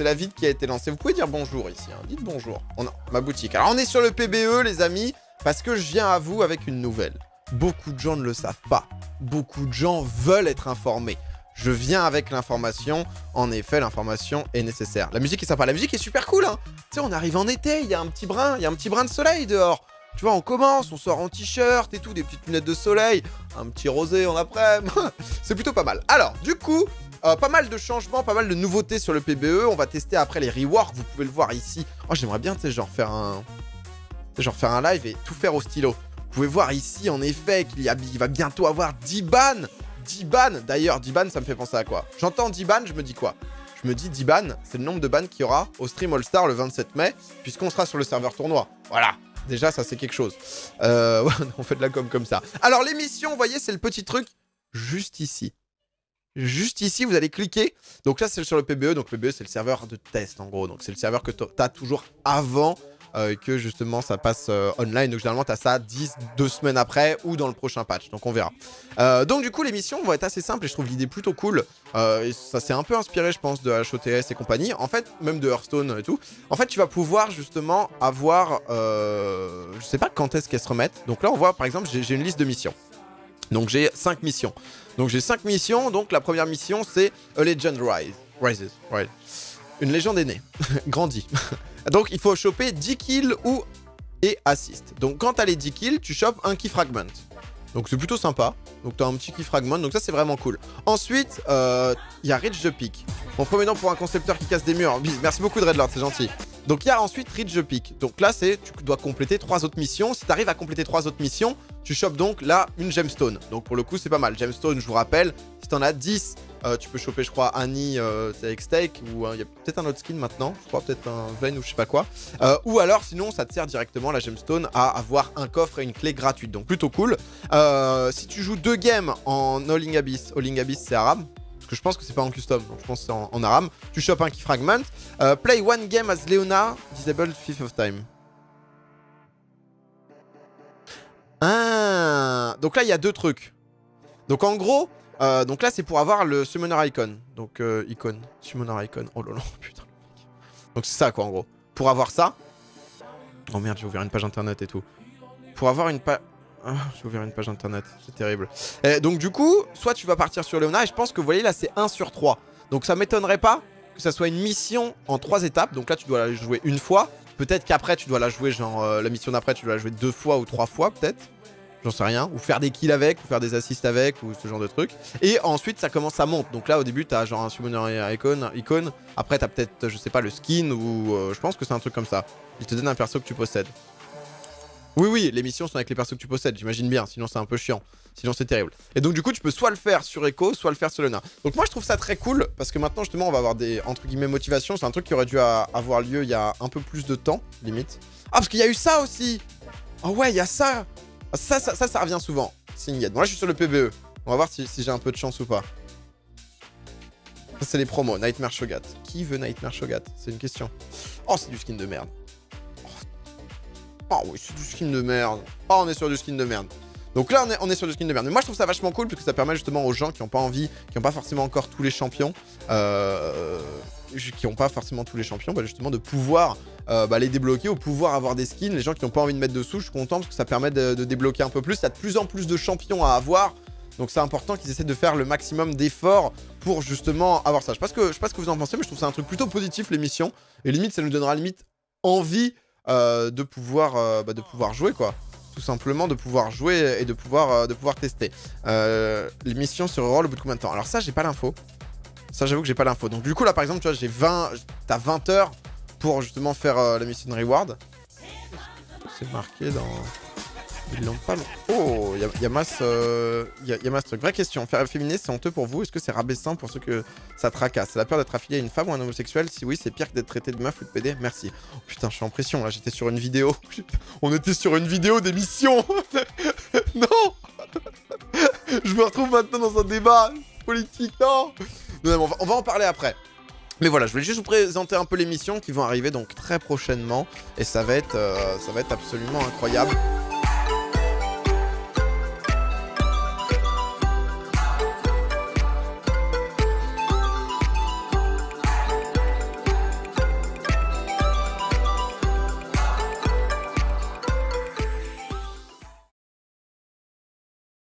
c'est la vide qui a été lancée. Vous pouvez dire bonjour ici, hein. Dites bonjour. Ma boutique. Alors on est sur le PBE les amis, parce que je viens à vous avec une nouvelle. Beaucoup de gens ne le savent pas. Beaucoup de gens veulent être informés. Je viens avec l'information. En effet, l'information est nécessaire. La musique est sympa. La musique est super cool, hein. Tu sais, on arrive en été, il y a un petit brin de soleil dehors. Tu vois, on commence, on sort en t-shirt et tout, des petites lunettes de soleil, un petit rosé en après-midi. C'est plutôt pas mal. Alors, du coup, pas mal de changements, pas mal de nouveautés sur le PBE. On va tester après les reworks. Vous pouvez le voir ici. Oh, j'aimerais bien, tu sais, genre faire un live et tout faire au stylo. Vous pouvez voir ici, en effet, il va bientôt avoir 10 bans. 10 bans. D'ailleurs, 10 bans, ça me fait penser à quoi? J'entends 10 bans, je me dis quoi? Je me dis 10 bans, c'est le nombre de bans qu'il y aura au Stream All Star le 27 mai, puisqu'on sera sur le serveur tournoi. Voilà. Déjà, ça, c'est quelque chose. On fait de la com comme ça. Alors, l'émission, vous voyez, c'est le petit truc juste ici. Juste ici, vous allez cliquer. Donc là, c'est sur le PBE. Donc, le PBE, c'est le serveur de test, en gros. Donc, c'est le serveur que tu as toujours avant que, justement, ça passe online. Donc, généralement, tu as ça 2 semaines après ou dans le prochain patch. Donc, on verra. Donc, du coup, l'émission va être assez simple et je trouve l'idée plutôt cool. Et ça s'est un peu inspiré, je pense, de HOTS et compagnie. En fait, même de Hearthstone et tout. En fait, tu vas pouvoir, justement, avoir... je sais pas quand est-ce qu'elles se remettent. Donc là, on voit, par exemple, j'ai une liste de missions. Donc, j'ai 5 missions. Donc, j'ai 5 missions. Donc, la première mission, c'est A Legend Rises. Ouais. Une légende est née. Grandit. Donc, il faut choper 10 kills et assist. Donc, quand t'as les 10 kills, tu chopes un key fragment. Donc, c'est plutôt sympa. Donc, t'as un petit key fragment. Donc, ça, c'est vraiment cool. Ensuite, il y a Reach the Peak. Mon premier nom pour un concepteur qui casse des murs. Merci beaucoup, Dreadlord, c'est gentil. Donc, il y a ensuite Reach the Peak. Donc, là, tu dois compléter 3 autres missions. Si tu arrives à compléter 3 autres missions, tu chopes donc là une gemstone. Donc, pour le coup, c'est pas mal. Gemstone, je vous rappelle, si t'en as 10, tu peux choper, je crois, Annie avec Steak. Ou il y a peut-être un autre skin maintenant. Je crois, peut-être un Vayne ou je sais pas quoi. Ou alors, sinon, ça te sert directement, la gemstone, à avoir un coffre et une clé gratuite. Donc, plutôt cool. Si tu joues 2 games en All-in Abyss, c'est arabe. Parce que je pense que c'est pas en custom, donc je pense que c'est en aram. Tu chopes un key fragment. Play one game as Leona, disabled 5th of time. Ah, donc là, il y a 2 trucs. Donc en gros, donc là, c'est pour avoir le Summoner Icon. Donc, Summoner Icon. Oh là là, putain. Donc c'est ça, quoi, en gros. Pour avoir ça... Oh merde, j'ai ouvert une page internet et tout. Pour avoir une page... Ah, j'ai ouvert une page internet, c'est terrible. Donc du coup, soit tu vas partir sur Leona, et je pense que vous voyez là c'est 1 sur 3. Donc ça m'étonnerait pas que ça soit une mission en 3 étapes. Donc là tu dois la jouer une fois. Peut-être qu'après tu dois la jouer genre la mission d'après tu dois la jouer 2 fois ou 3 fois peut-être. J'en sais rien. Ou faire des kills avec, ou faire des assists avec, ou ce genre de truc. Et ensuite ça commence à monter. Donc là au début t'as genre un Summoner Icon. Après t'as peut-être, je sais pas, le skin ou je pense que c'est un truc comme ça. Il te donne un perso que tu possèdes. Oui, les missions sont avec les persos que tu possèdes, j'imagine bien, sinon c'est un peu chiant, sinon c'est terrible. Et donc du coup tu peux soit le faire sur Echo, soit le faire sur Leona. Donc moi je trouve ça très cool, parce que maintenant justement on va avoir des, entre guillemets, motivations. C'est un truc qui aurait dû avoir lieu il y a un peu plus de temps, limite. Ah, parce qu'il y a eu ça aussi. Ah ouais, il y a ça. Ça revient souvent. Bon là je suis sur le PBE, on va voir si j'ai un peu de chance ou pas. Ça c'est les promos, Nightmare Shogat. Qui veut Nightmare Shogat? C'est une question. Oh, c'est du skin de merde. Oh oui, c'est du skin de merde. Oh, on est sur du skin de merde. Donc là, on est sur du skin de merde. Mais moi, je trouve ça vachement cool parce que ça permet justement aux gens qui n'ont pas envie, qui n'ont pas forcément encore tous les champions, bah, justement de pouvoir les débloquer ou pouvoir avoir des skins. Les gens qui n'ont pas envie de mettre dessous, je suis content parce que ça permet de débloquer un peu plus. Il y a de plus en plus de champions à avoir. Donc c'est important qu'ils essaient de faire le maximum d'efforts pour justement avoir ça. Je sais pas ce que vous en pensez, mais je trouve ça un truc plutôt positif, l'émission. Et limite, ça nous donnera limite envie de pouvoir jouer, quoi. Tout simplement de pouvoir jouer et de pouvoir tester. L'émission se reroll au bout de combien de temps? Alors ça, j'ai pas l'info. Ça, j'avoue que j'ai pas l'info. Donc du coup, là, par exemple, tu vois, t'as 20 heures pour justement faire la mission reward. C'est marqué dans... Ils l'ont pas... Oh, il y a masse truc. Vraie question. Faire féministe, c'est honteux pour vous? Est-ce que c'est rabaissant pour ceux que ça tracasse? C'est la peur d'être affilié à une femme ou un homosexuel? Si oui, c'est pire que d'être traité de meuf ou de PD. Merci. Oh, putain, je suis en pression là. J'étais sur une vidéo. On était sur une vidéo d'émission. Non. Je me retrouve maintenant dans un débat politique. Non. Non, on va en parler après. Mais voilà, je voulais juste vous présenter un peu les missions qui vont arriver donc très prochainement. Et ça va être absolument incroyable.